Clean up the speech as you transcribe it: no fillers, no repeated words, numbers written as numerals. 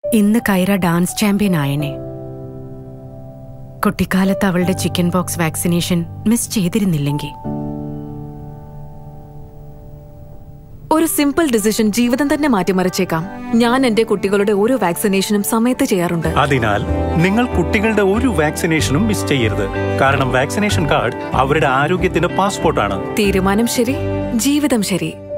ഇന്ന് കൈറ dance champion ആയനെ. കുട്ടിക്കാലത്ത് അവളുടെ ചിക്കൻ പോക്സ് വാക്സിനേഷൻ മിസ് ചെയ്തിരുന്നില്ലെങ്കിൽ. ഒരു സിമ്പിൾ ഡിസിഷൻ ജീവിതം തന്നെ മാറ്റിമറിച്ചേക്കാം. ഞാൻ എന്റെ കുട്ടികളുടെ ഓരോ വാക്സിനേഷനും സമയത്ത് ചെയ്യാറുണ്ട്. അതിനാൽ നിങ്ങൾ കുട്ടികളുടെ ഒരു വാക്സിനേഷനും മിസ് ചെയ്യരുത്. കാരണം വാക്സിനേഷൻ കാർഡ് അവരുടെ ആരോഗ്യത്തിന്റെ പാസ്പോർട്ടാണ്. തീരുമാനം ശരി, ജീവിതം ശരി.